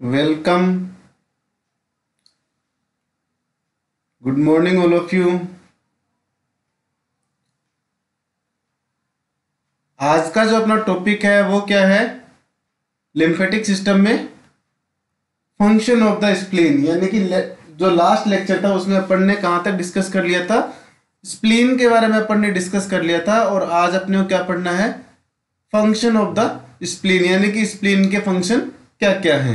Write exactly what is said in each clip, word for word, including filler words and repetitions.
Welcome. Good morning, all of you. आज का जो अपना टॉपिक है वो क्या है? लिम्फेटिक सिस्टम में फंक्शन ऑफ द स्प्लीन, यानी कि जो लास्ट लेक्चर था उसमें अपन ने कहाँ तक डिस्कस कर लिया था, स्प्लीन के बारे में अपन ने डिस्कस कर लिया था। और आज अपने को क्या पढ़ना है? फंक्शन ऑफ द स्प्लीन, यानी कि स्प्लीन के फंक्शन क्या क्या हैं।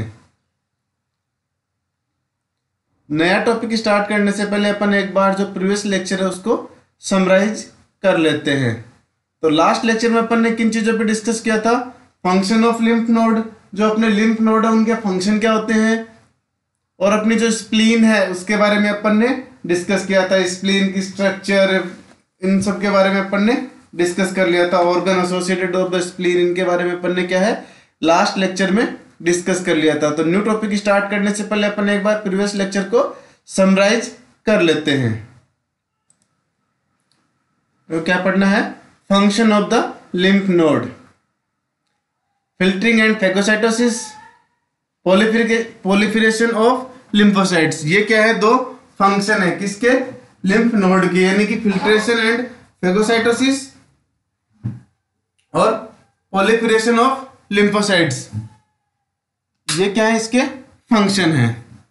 नया टॉपिक स्टार्ट करने से पहले अपन एक बार जो प्रीवियस लेक्चर है उसको समराइज कर लेते हैं। तो लास्ट लेक्चर में अपन ने किन चीजों पे डिस्कस किया था? फंक्शन ऑफ लिम्फ नोड, जो अपने लिम्फ नोड है उनके फंक्शन क्या होते हैं, और अपनी जो स्प्लीन है उसके बारे में अपन ने डिस्कस किया था। स्प्लीन की स्ट्रक्चर, इन सब के बारे में अपन ने डिस्कस कर लिया था। Organ associated of the spleen, इनके बारे में अपन ने क्या है लास्ट लेक्चर में डिस्कस कर लिया था। तो न्यू टॉपिक स्टार्ट करने से पहले अपन एक बार प्रीवियस लेक्चर को समराइज कर लेते हैं। तो क्या पढ़ना है? Function of the lymph node, filtering and phagocytosis, proliferation of lymphocytes. ये क्या है? दो फंक्शन है किसके? लिम्फ नोड की, यानी कि फिल्ट्रेशन एंड फेगोसाइटोसिस और प्रोलिफरेशन ऑफ लिम्फोसाइट्स। ये क्या है? इसके फंक्शन है।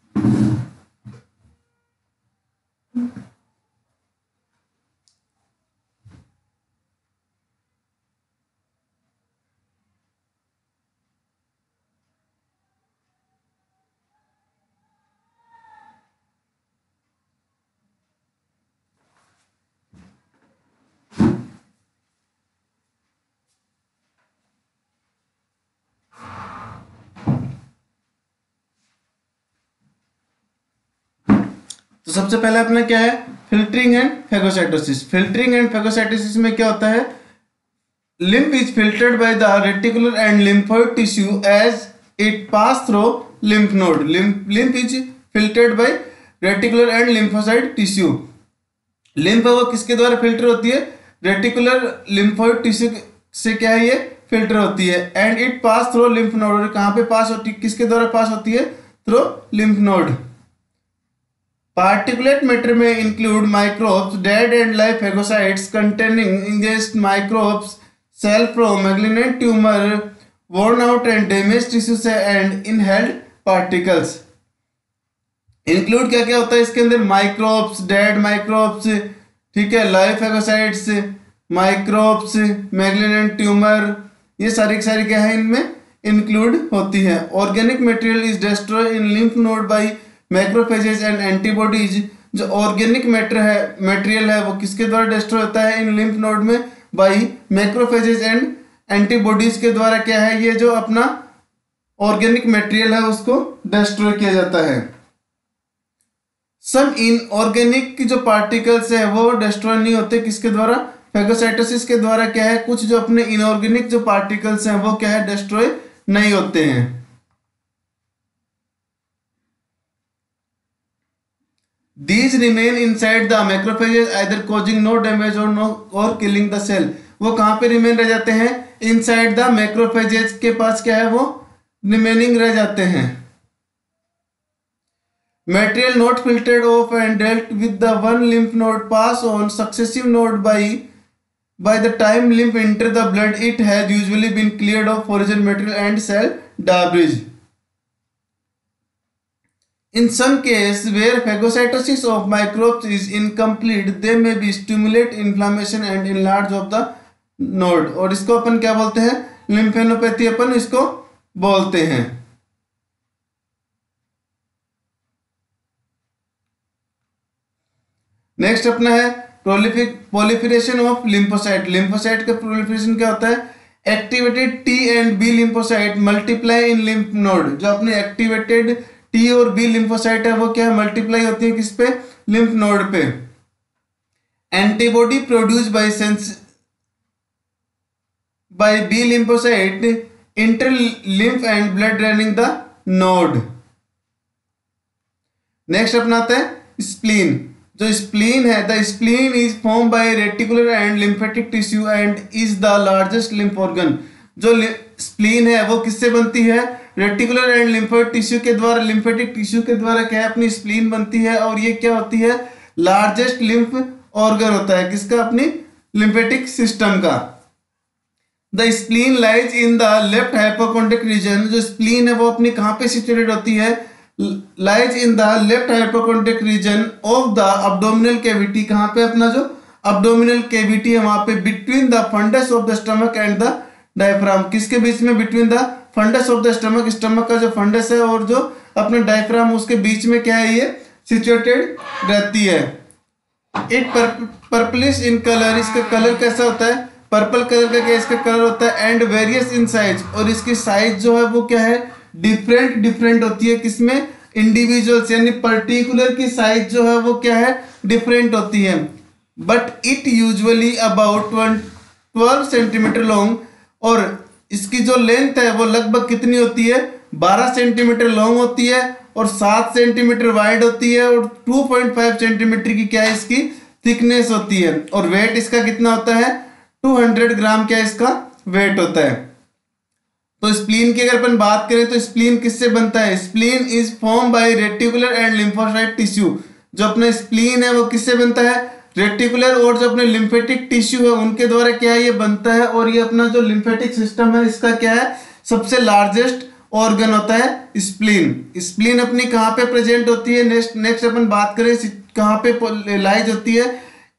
तो सबसे पहले अपना क्या है? Filtering and phagocytosis. Filtering and phagocytosis में क्या होता है? Lymph is filtered by the reticular and lymphoid tissue as it pass through lymph node. Lymph is filtered by reticular and lymphocyte tissue. Lymph है वो किसके द्वारा फिल्टर होती है? रेटिकुलर लिम्फोइड टिश्यू से क्या है? ये फिल्टर होती है। And it pass through lymph node. कहां पे पास होती है? किसके द्वारा पास होती है? Through lymph node. Particulate matter may include microbes, dead and live phagocytes containing engaged microbes, cell from malignant tumor, worn out and damaged tissues and inhaled particles. Include क्या क्या होता है इसके अंदर? माइक्रोब्स, डेड माइक्रोब्स, ठीक है, live phagocytes, microbes, malignant tumour, ये सारी सारी क्या है इनमें इंक्लूड होती है। Organic material is destroy in lymph node by macrophages and antibodies. जो ऑर्गेनिक मैटर है मटेरियल है वो किसके द्वारा डिस्ट्रॉय होता है इन लिम्फ नोड में? बाय मैक्रोफेजेस एंड एंटीबॉडीज के द्वारा क्या है? ये जो अपना ऑर्गेनिक मटेरियल है उसको डिस्ट्रॉय किया जाता है। सम इनऑर्गेनिक की जो पार्टिकल्स है वो डिस्ट्रॉय नहीं होते, किसके द्वारा? फेगोसाइटोसिस के द्वारा क्या है? कुछ जो अपने इनऑर्गेनिक जो पार्टिकल्स हैं वो क्या है? डिस्ट्रॉय नहीं होते हैं। These remain inside the macrophages either causing no damage or no or killing the cell। वो कहाँ पे रिमेन रह जाते हैं? इनसाइड द मैक्रोफेजेज के पास क्या है? वो रिमेनिंग रह जाते हैं। Material not filtered off and dealt with the one lymph node pass on successive node by by the time lymph enter the blood it has usually been cleared of foreign material and cell debris। In some cases where phagocytosis of microbes is incomplete, they may be stimulate inflammation and enlarge of the node। और इसको अपन क्या बोलते हैं? लिम्फेनोपैथी अपन इसको बोलते हैं। Next अपना है प्रोलिफरेशन ऑफ लिम्फोसाइट। लिम्फोसाइट का प्रोलिफरेशन क्या होता है? Activated T and B lymphocyte multiply in lymph node. जो अपने एक्टिवेटेड टी और बी लिम्फोसाइट है वो क्या है? मल्टीप्लाई होती है किस पे? लिम्फ नोड पे। Antibody produce by sense by B lymphocyte enter lymph and blood draining the node. Next अपना आता है स्प्लीन। जो स्प्लीन है, the spleen is form by reticular and lymphatic tissue and is the largest lymph organ. जो spleen है वो किससे बनती है? रेटिकुलर एंड लिम्फोइड टिश्यू के द्वारा, लिम्फेटिक टिश्यू के द्वारा क्या है अपनी स्प्लीन बनती है। और ये क्या होती है? लार्जेस्ट लिम्फ ऑर्गन होता है किसका? अपनी लिम्फेटिक सिस्टम का। The spleen lies in the left hypochondriac region, जो स्प्लीन है वो अपनी कहाँ पे सिचुएटेड होती है? Lies in the left hypochondriac region of the abdominal cavity. कहाँ पे? अपना जो अब्डोमिनल कैविटी है वहां पे, between the fundus of the stomach and the diaphragm. किसके बीच में? Between the fundus of the stomach, stomach का जो फंडस है और जो अपने डायफ्राम उसके बीच में क्या है ये सिचुएटेड रहती है। इट पर्पलिश इन कलर, इसका कलर कैसा होता है? पर्पल कलर का क्या इसका कलर होता है। एंड वेरियस इन साइज, और इसकी साइज जो है वो क्या है? डिफरेंट डिफरेंट होती है। किसमें? इंडिविजुअल्स, यानी पर्टिकुलर की साइज जो है वो क्या है? डिफरेंट होती है। But it usually about twelve centimetre long, और इसकी जो लेंथ है वो लगभग कितनी होती है? बारह सेंटीमीटर लॉन्ग होती है और सात सेंटीमीटर वाइड होती है, और टू पॉइंट फाइव सेंटीमीटर की क्या है इसकी थिकनेस होती है। और वेट इसका कितना होता है? दो सौ ग्राम क्या इसका वेट होता है। तो स्प्लीन की अगर अपन बात करें तो स्प्लीन किससे बनता है? Spleen is form by reticular and lymphocyte tissue. जो अपना स्प्लीन है वो किससे बनता है? रेटिकुलर और जो अपने लिम्फेटिक टिश्यू है उनके द्वारा क्या है ये बनता है। और ये अपना जो लिम्फेटिक सिस्टम है इसका क्या है? सबसे लार्जेस्ट ऑर्गन होता है स्प्लीन। स्प्लीन अपनी कहाँ पे प्रेजेंट होती है? नेक्स्ट नेक्स्ट अपन बात करें कहाँ पे लाइज होती है?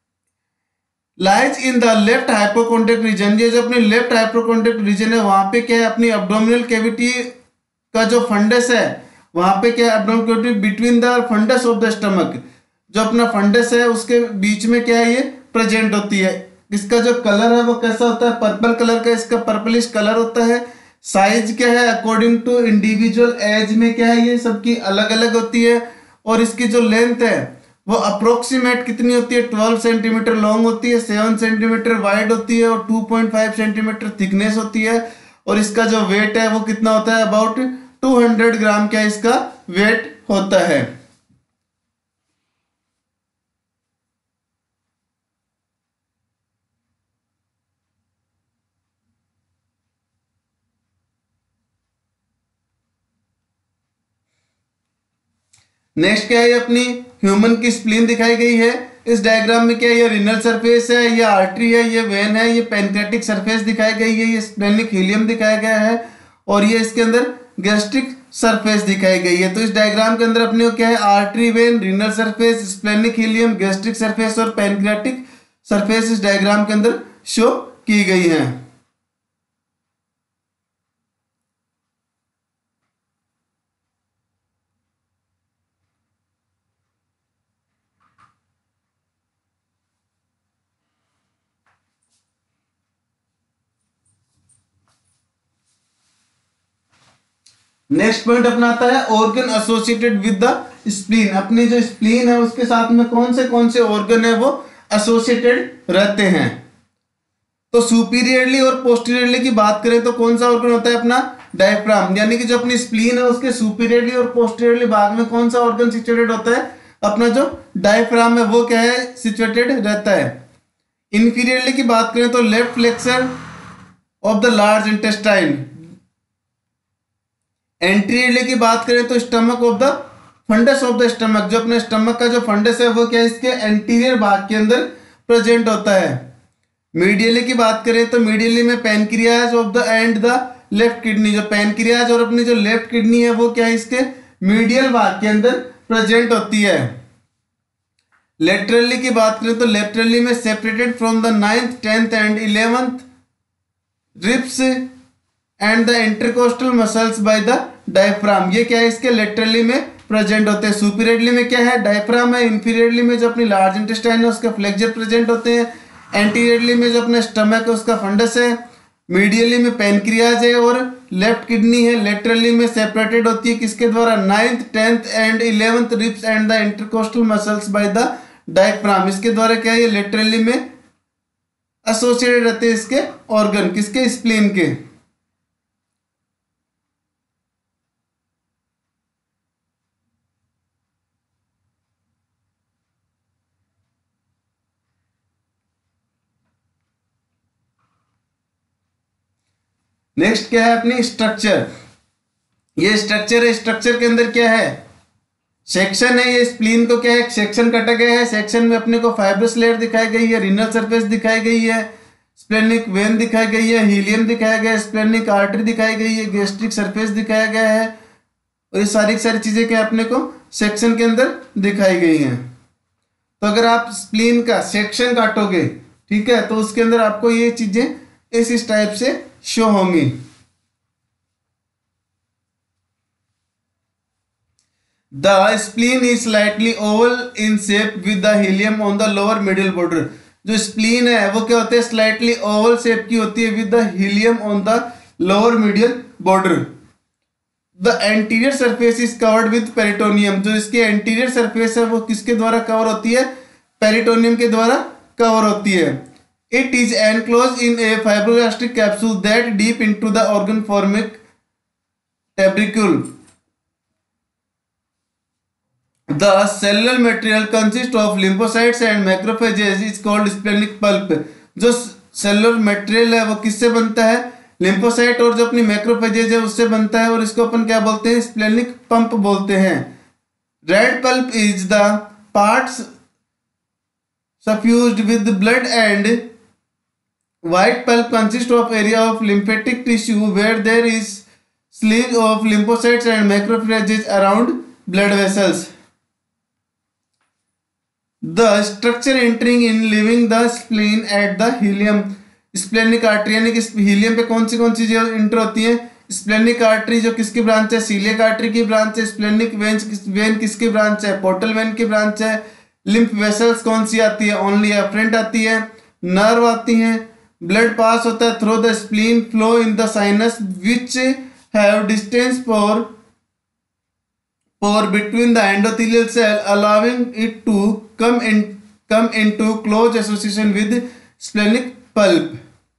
Lies in the left hypochondriac region. ये जो अपने लेफ्ट हाइपोकोंड्रिक रीजन है वहां पे क्या है? अपनी अब्डोमिनल कैविटी का जो फंडस है वहां पे क्या है? Abdominal cavity between the fundus of the stomach, जो अपना फंडस है उसके बीच में क्या है ये प्रेजेंट होती है। इसका जो कलर है वो कैसा होता है? पर्पल कलर का इसका पर्पलिश कलर होता है। साइज क्या है? अकॉर्डिंग टू इंडिविजुअल एज में क्या है ये सबकी अलग अलग होती है। और इसकी जो लेंथ है वो अप्रोक्सीमेट कितनी होती है? ट्वेल्व सेंटीमीटर लॉन्ग होती है, सेवन सेंटीमीटर वाइड होती है और two point five centimetre thickness होती है। और इसका जो वेट है वो कितना होता है? अबाउट टू हंड्रेड ग्राम क्या इसका वेट होता है। नेक्स्ट क्या है? अपनी ह्यूमन की स्प्लीन दिखाई गई है। इस डायग्राम में क्या है? ये रीनल सरफेस है, ये आर्टरी है, ये वेन है, ये पैनक्रेटिक सरफेस दिखाई गई है, ये स्प्लेनिक हीलियम दिखाया गया है और ये इसके अंदर गैस्ट्रिक सरफेस दिखाई गई है। तो इस डायग्राम के अंदर अपने को क्या है? Artery, vein, renal surface, splenic helium, gastric surface और पैनक्रेटिक सरफेस इस डायग्राम के अंदर शो की गई है। नेक्स्ट पॉइंट अपना आता है organ associated with the spleen. अपनी जो स्प्लीन है उसके साथ में कौन से कौन से ऑर्गन है वो एसोसिएटेड रहते हैं। तो सुपीरियरली और पोस्टीरियरली की बात करें तो कौन सा ऑर्गन होता है? अपना डायफ्राम। यानी कि जो अपनी स्प्लीन है उसके सुपीरियरली और पोस्टीरियरली भाग में कौन सा ऑर्गन सिचुएटेड होता है? अपना जो डायफ्राम है वो क्या है? सिचुएटेड रहता है। इंफीरियरली की बात करें तो left flexure of the large intestine. Anteriorly की बात करें तो stomach of the fundus of the stomach. जो अपने स्टमक का जो फंडस है वो क्या है? इसके एंटीरियर भाग के अंदर प्रेजेंट होता है। मीडियली की बात करें तो मीडियली में pancreas of the and the left kidney. जो पैनक्रियाज और अपनी जो लेफ्ट किडनी है वो क्या है? इसके मीडियल भाग के अंदर प्रेजेंट होती है। लेटरली की बात करें तो लेटरली में separated from the ninth, tenth and eleventh ribs and the intercostal muscles by the diaphragm. ये क्या है? इसके लेटरली में प्रेजेंट होते हैं। सुपीरियरली में क्या है? डायफ्राम है। इंफीरियरली में जो अपनी लार्ज इंटेस्टाइन है उसके फ्लेक्सर प्रेजेंट होते हैं। एंटीरियरली में जो अपना स्टमक है उसका फंडस है। मीडियली में पैनक्रियाज है और लेफ्ट किडनी है। लेटरली में सेपरेटेड होती है किसके द्वारा? Ninth, tenth and eleventh ribs and the intercostal muscles by the diaphragm. इसके द्वारा क्या है? ये लेटरली में एसोसिएटेड रहते हैं इसके ऑर्गन, किसके? स्प्लीन के। नेक्स्ट क्या है अपनी स्ट्रक्चर, ये स्ट्रक्चर है, स्ट्रक्चर के अंदर क्या है, सेक्शन है, ये स्प्लीन को क्या है सेक्शन काटा गया है, सेक्शन में अपने को फाइब्रस लेयर दिखाई गई है, रीनल सरफेस दिखाई गई है, स्प्लेनिक वेन दिखाई गई है, हीलियम दिखाया गया है, स्प्लेनिक आर्टरी दिखाई गई है, गैस्ट्रिक सरफेस दिखाया गया है, और ये सारी सारी चीजें क्या अपने को सेक्शन के अंदर दिखाई गई हैं। तो अगर आप स्प्लीन का सेक्शन काटोगे, ठीक है, तो उसके अंदर आपको ये चीजें इस इस टाइप से शो होंगी। The spleen is slightly oval in shape with the helium on the lower middle border। जो स्प्लीन है वो क्या होते हैं, स्लाइटली ओवल शेप की होती है with the helium on the lower medial border. The anterior surface is covered with peritoneum. जो इसकी एंटीरियर सरफेस है वो किसके द्वारा कवर होती है, पेरिटोनियम के द्वारा कवर होती है। It is enclose in a fibroelastic capsule that deep into the organ forming trabeculae. The cellular material consists of lymphocytes and macrophages is called splenic pulp। जो सेलुलर मटेरियल है वो किससे बनता है, लिम्फोसाइट और जो अपनी मैक्रोफेजेज है उससे बनता है, और इसको अपन क्या बोलते हैं, स्प्लेनिक पंप बोलते हैं। Red pulp is the parts suffused with blood and white pulp consists of area of lymphatic tissue where there is sleeve of lymphocytes and macrophages around blood vessels। The structure entering in leaving the spleen at the helium splenic artery, यानी कि helium पे कौन सी कौन सी चीजें inter होती है, splenic artery जो किसकी ब्रांच है, सीलियक आर्टरी की ब्रांच है, स्प्लेनिक वेन वेन किसकी ब्रांच है, पोर्टल वेन की ब्रांच है, लिम्फ वेसल्स कौन सी आती है, ओनली एफरेंट आती है, नर्व आती है, ब्लड पास होता है through the spleen, flow in the sinus which have distance for pore between the endothelial cell allowing it to come in come into close association with splenic pulp।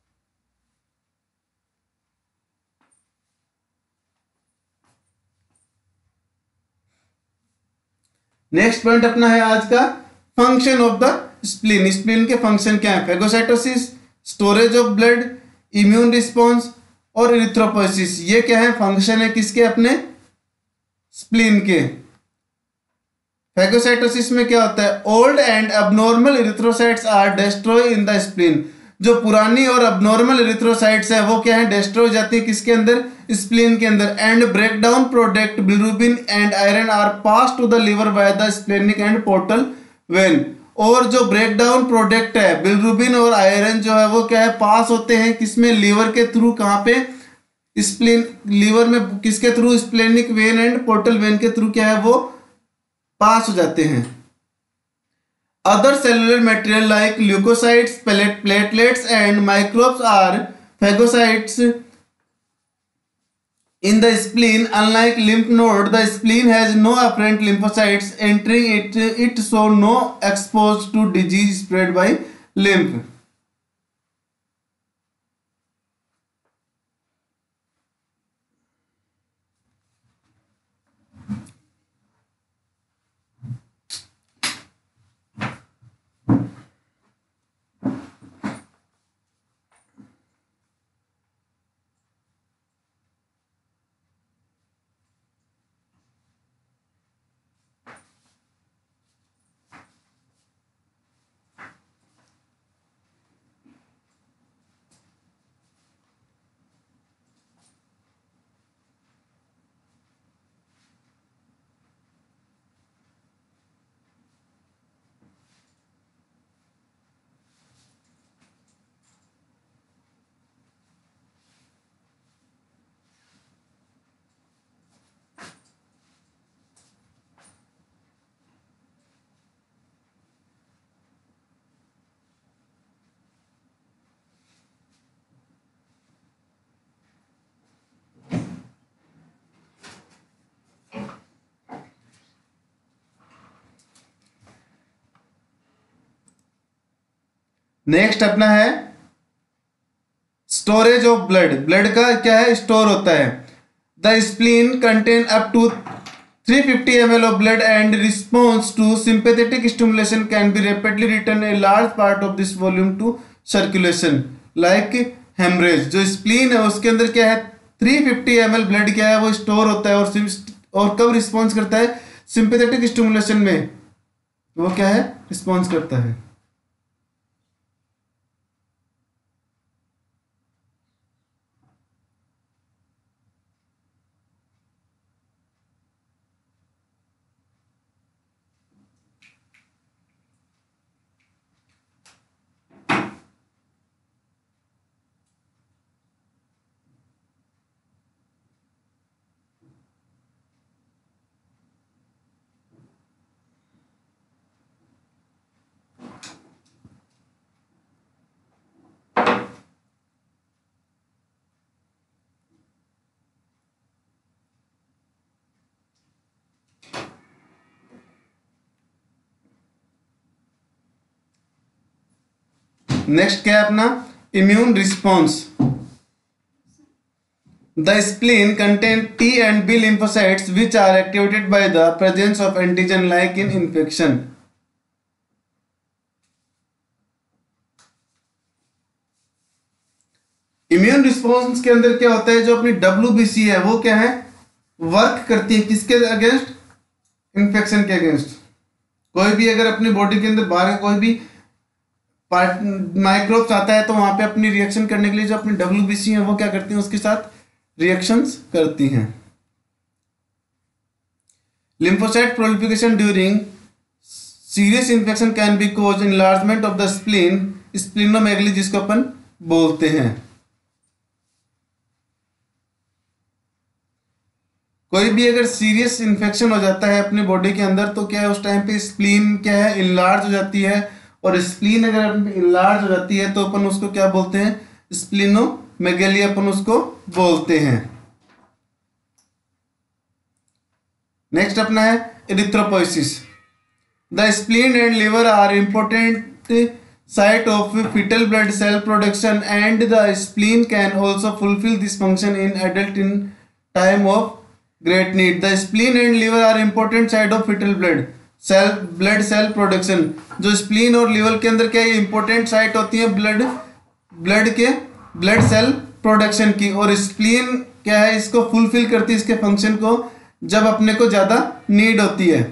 Next point अपना है आज का function of the spleen. Spleen के function क्या है, phagocytosis, storage of blood, immune response और erythropoiesis. ये क्या है, फंक्शन है किसके, अपने स्प्लीन के। फैगोसाइटोसिस में क्या होता है, old and abnormal erythrocytes are destroy in the spleen. जो पुरानी और अबनॉर्मल इरिथ्रोसाइट्स है वो क्या है, डिस्ट्रॉय हो जाती है किसके अंदर, स्प्लीन के अंदर। And break down product bilirubin and iron are pass to the liver by the splenic and portal vein. और जो ब्रेक डाउन प्रोडक्ट है बिलिरुबिन और आयरन जो है वो क्या है, पास होते हैं किसमें, लीवर के थ्रू। कहाँ पे, स्प्लीन, लीवर में किसके through, splenic vein and portal vein के थ्रू क्या है वो पास हो जाते हैं। Other cellular material like leucocytes, platelets and microbes are phagocytes in the spleen. Unlike lymph node, the spleen has no apparent lymphocytes entering it, it so no exposed to disease spread by lymph। Next अपना है storage of blood. Blood का क्या है, store होता है। The spleen contain up to three hundred fifty milliliters of blood and response to sympathetic stimulation can be rapidly return a large part of this volume to circulation like haemorrhage. जो spleen है उसके अंदर क्या है, three fifty M L blood क्या है वो store होता है, और सिम- और कब रिस्पॉन्स करता है, सिंपैथेटिक स्टिमुलेशन में वो क्या है, रिस्पॉन्स करता है। नेक्स्ट क्या है अपना, immune response. The spleen contains T and B lymphocytes which are activated by the presence of antigen like in infection. Immune response के अंदर क्या होता है, जो अपनी डब्ल्यू बी सी है वो क्या है, वर्क करती है किसके अगेंस्ट, इन्फेक्शन के अगेंस्ट। कोई भी अगर अपनी बॉडी के अंदर बाहर का कोई भी माइक्रोब्स आता है तो वहां पे अपनी रिएक्शन करने के लिए जो अपनी डब्ल्यू बी सी है वो क्या करती हैं, उसके साथ रिएक्शंस करती हैं। Lymphocyte proliferation during serious infection can be cause enlargement of the spleen, splenomegaly जिसको अपन बोलते हैं। कोई भी अगर सीरियस इन्फेक्शन हो जाता है अपनी बॉडी के अंदर तो क्या है, उस टाइम पे स्प्लीन क्या है, इनलार्ज हो जाती है। और स्प्लीन अगर इनलार्ज हो जाती है तो अपन उसको क्या बोलते हैं, स्प्लीनोमेगेली अपन उसको बोलते हैं। नेक्स्ट अपना है erythropoiesis. The spleen and liver are important site of fetal blood cell production and the spleen can also fulfill this function in adult in time of great need. The spleen and liver are important site of fetal blood cell blood cell production. जो spleen और liver के अंदर क्या है, important site होती है blood blood के blood cell production की, और स्प्लीन क्या है, इसको फुलफिल करती है इसके फंक्शन को जब अपने को ज्यादा नीड होती है।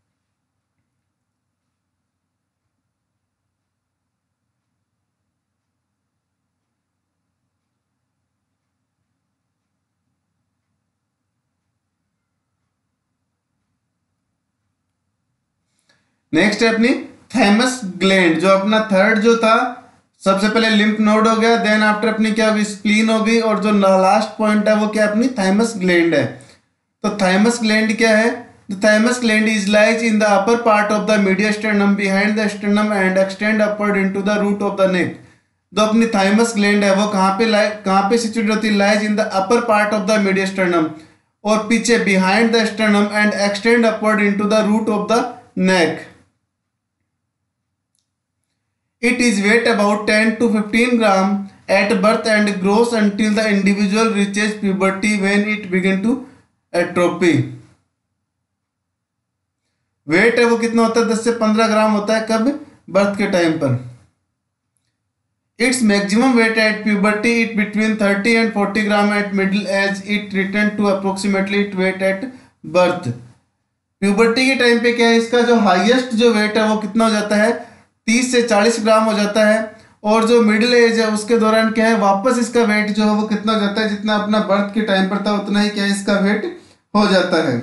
नेक्स्ट है अपनी थैमस ग्लैंड। जो अपना थर्ड जो था, सबसे पहले लिम्फ नोड हो गया, देन आफ्टर अपनी क्या होगी, स्प्लीन हो गई, और जो लास्ट पॉइंट है वो क्या अपनी थैमस ग्लैंड है। तो थैमस ग्लैंड क्या है, the thymus gland is lies in the upper part of the mediastinum behind the sternum and extend upward into the root of the neck. जो अपनी थाइमस ग्लैंड है वो कहाँ पे लाई कहाँ पे सिचुएट होती है, lies in the upper part of the mediastinum, और पीछे behind the sternum and extend upward into the root of the neck. It is weight about ten to fifteen gram at birth and grows until the individual reaches puberty when it begin to atrophy. Weight है वो कितना होता है, दस से पंद्रह ग्राम होता है, कब, बर्थ के टाइम पर। Its maximum weight at puberty it between thirty and forty gram at middle age it return to approximately its weight at birth. Puberty के टाइम पे क्या है, इसका जो हाईएस्ट जो वेट है वो कितना हो जाता है, तीस से चालीस ग्राम हो जाता है। और जो मिडिल एज है उसके दौरान क्या है, वापस इसका वेट जो है वो कितना हो जाता है, जितना अपना बर्थ के टाइम पर था उतना ही क्या है इसका वेट हो जाता है।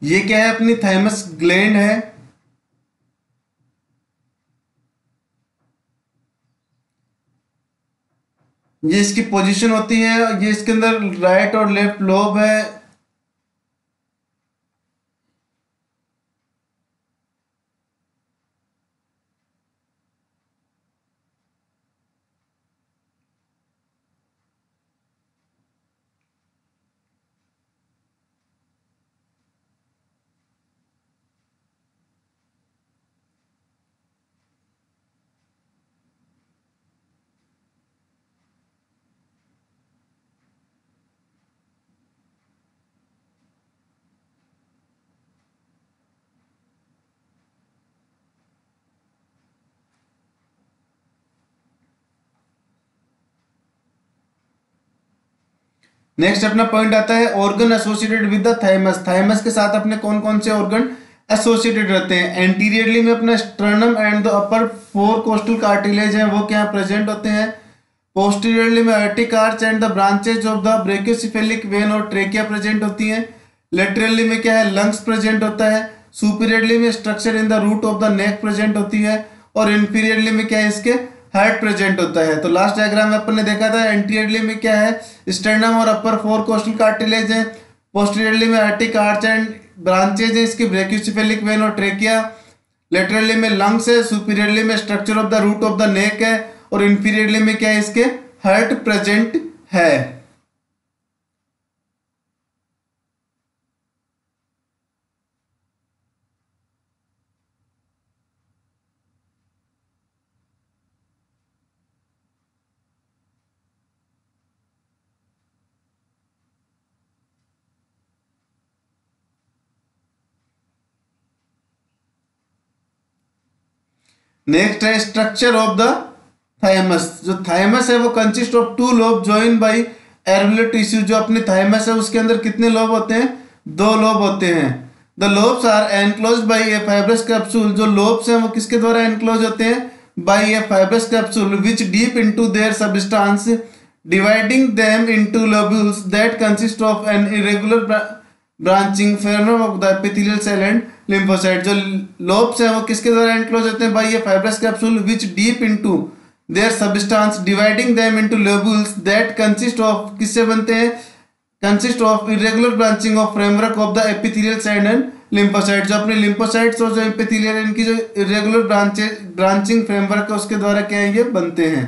ये क्या है, अपनी थाइमस ग्लैंड है। ये इसकी पोजीशन होती है, ये इसके अंदर राइट और लेफ्ट लोब है। नेक्स्ट अपना पॉइंट आता है organ associated with the thymus. Thymus के साथ अपने कौन कौन से ऑर्गन एसोसिएटेड रहते हैं। एंटीरियरली में अपना sternum and the upper four costal cartilage हैं, वो क्या प्रेजेंट होते हैं। पोस्टीरियरली में aortic arch and the branches of the brachiocephalic vein और ट्रेकिया प्रेजेंट होती हैं। लेटरली में क्या है, लंग्स प्रेजेंट होता है। सुपीरियरली में structure in the root of the neck present होती है। और इंफीरियरली में क्या है, इसके हार्ट प्रेजेंट होता है। तो लास्ट डायग्राम में अपन ने देखा था एंटीरियरली में क्या है, स्टर्नम और अपर फोर कोस्टल कार्टिलेज है। पोस्टीरियरली में आर्टिक आर्च एंड ब्रांचेज है इसकी ब्रेकियोसेफेलिक वेन और ट्रेकिया। लेटरली में लंग्स है। सुपीरियरली में structure of the root of the neck है। और इंफीरियरली में क्या है, इसके हार्ट प्रेजेंट है। नेक्स्ट है स्ट्रक्चर ऑफ द थाइमस। जो थाइमस है वो consist of two lobe join by alveolar tissue. जो अपने थाइमस है उसके अंदर कितने लोब होते हैं, दो लोब होते हैं। The lobes are enclosed by a fibrous capsule. जो लोब्स हैं वो किसके द्वारा एनक्लोज होते हैं, by a fibrous capsule which deep into their substance dividing them into lobules that consist of an irregular branching framework of the epithelial cell and lymphocyte. जो lobes हैं वो किसके द्वारा एनक्लोज होते हैं, by a fibrous capsule which deep into their substance dividing them into lobules that consist of, किससे बनते हैं, consist of irregular branching of framework of the epithelial cell and lymphocyte. जो अपने लिम्फोसाइट्स और जो एपिथेलियल, इनकी जो इरेगुलर ब्रांचेज ब्रांचिंग फ्रेमवर्क है उसके द्वारा क्या है, ये बनते हैं।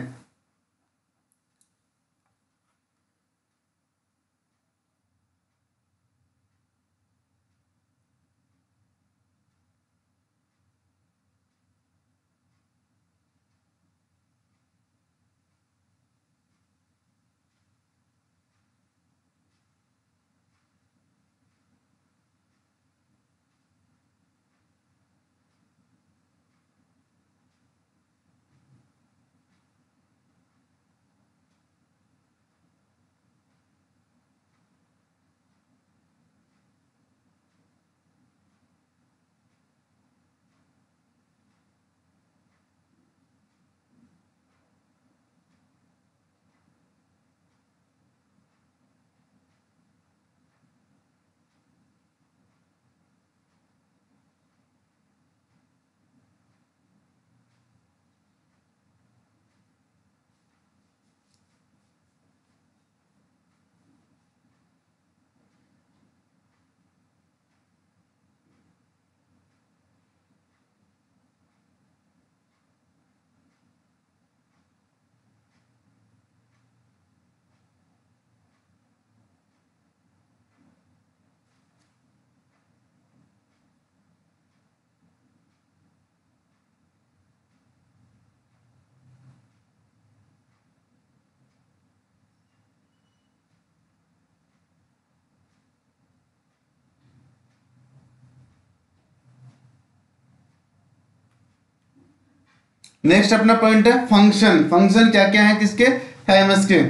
नेक्स्ट अपना पॉइंट है फंक्शन। फंक्शन क्या क्या है किसके, थाइमस के।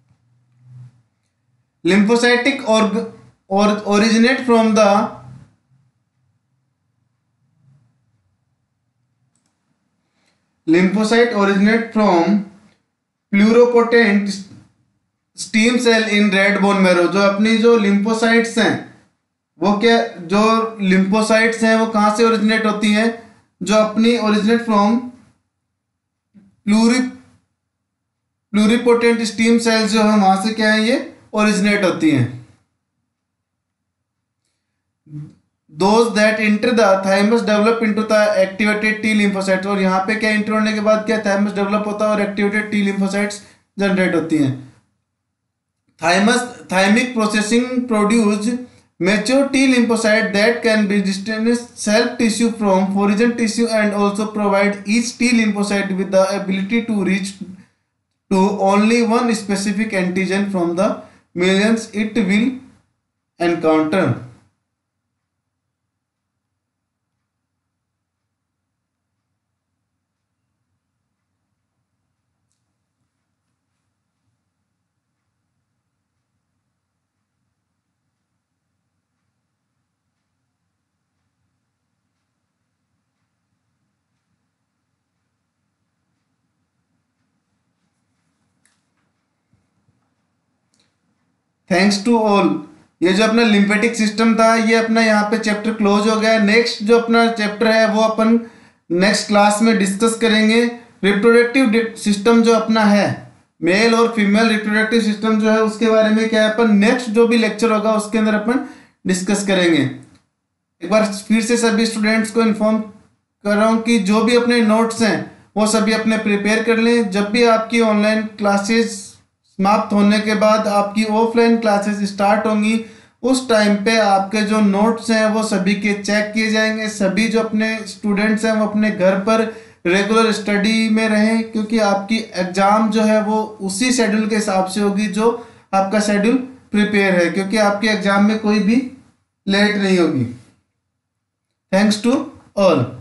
लिम्फोसाइटिक और originate from the lymphocyte originate from pluripotent stem cell in red bone marrow. जो अपनी जो लिम्फोसाइट्स हैं वो क्या, जो लिम्फोसाइट्स हैं वो कहाँ से ओरिजिनेट होती हैं, जो अपनी originate from pluri pluripotent stem cells जो है वहां से क्या है, ये ओरिजिनेट होती हैं। Those that enter the thymus develop into the activated T lymphocytes, और यहाँ पे क्या इंटर होने के बाद क्या थाइमस डेवलप होता है और एक्टिवेटेड टी लिम्फोसाइट्स जनरेट होती हैं। Thymus thymic processing produce mature T lymphocyte that can be distinguish self tissue from foreign tissue and also provide each T lymphocyte with the ability to reach to only one specific antigen from the millions it will encounter. Thanks to all, ये जो अपना lymphatic system था ये अपना यहाँ पे chapter close हो गया। नेक्स्ट जो अपना चैप्टर है वो अपन नेक्स्ट क्लास में डिस्कस करेंगे। रिप्रोडक्टिव सिस्टम जो अपना है, मेल और फीमेल रिप्रोडक्टिव सिस्टम जो है उसके बारे में क्या है अपन नेक्स्ट जो भी लेक्चर होगा उसके अंदर अपन डिस्कस करेंगे। एक बार फिर से सभी स्टूडेंट्स को इन्फॉर्म कर रहा हूँ कि जो भी अपने नोट्स हैं वो सभी अपने प्रिपेयर कर लें। जब भी आपकी ऑनलाइन क्लासेस समाप्त होने के बाद आपकी ऑफलाइन क्लासेस स्टार्ट होंगी उस टाइम पे आपके जो नोट्स हैं वो सभी के चेक किए जाएंगे। सभी जो अपने स्टूडेंट्स हैं वो अपने घर पर रेगुलर स्टडी में रहें, क्योंकि आपकी एग्ज़ाम जो है वो उसी शेड्यूल के हिसाब से होगी जो आपका शेड्यूल प्रिपेयर है, क्योंकि आपके एग्ज़ाम में कोई भी लेट नहीं होगी। Thanks to all.